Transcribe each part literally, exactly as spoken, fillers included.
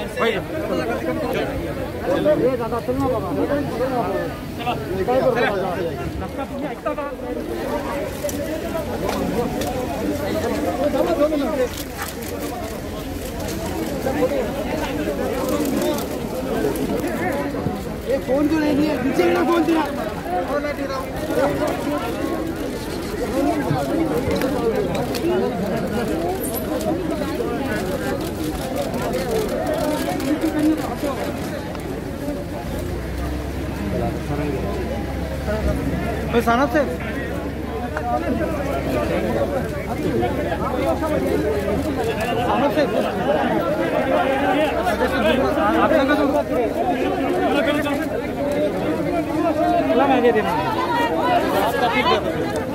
ये दादा चलना बाबा काय करतो रस्ता तुम्ही ऐकता का ये फोन क्यों नहीं दिया नीचे ना फोन दिया मैं सानत से सानत से आपका मैं दे देना आपका ठीक है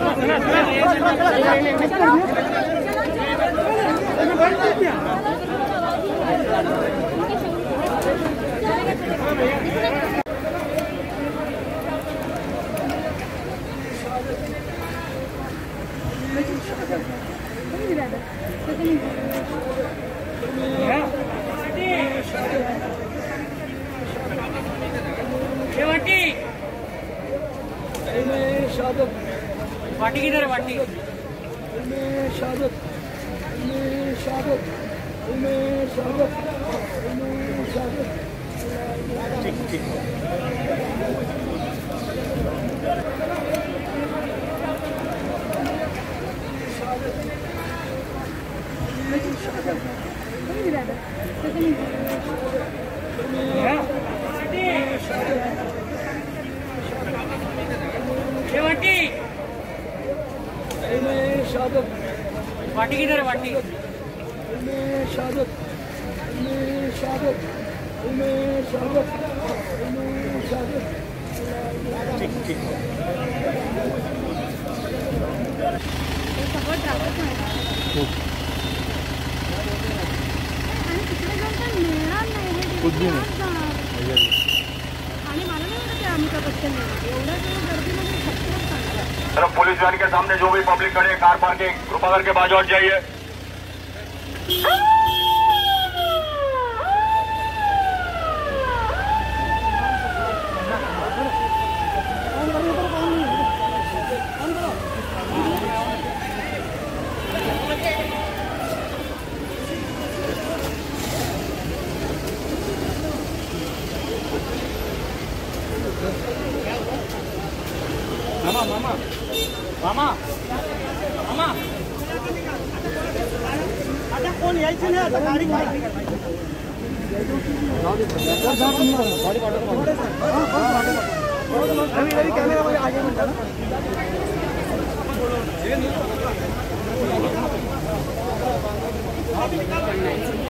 वाटी किधर है वाटी शादत शादत शादत शादत ठीक ठीक वाटी शादत वाटी किधर है वाटी शादत शादत शादत शादत ठीक ठीक कुछ भी नहीं तरफ पुलिस वैन के सामने जो भी पब्लिक खड़े कार पार्किंग कृपा करके बाजू हट जाइए। मामा मामा मामा मामा आता कोण यायचं नाही आता गाडी गाडी कॅमेरा मध्ये आगे म्हणता ना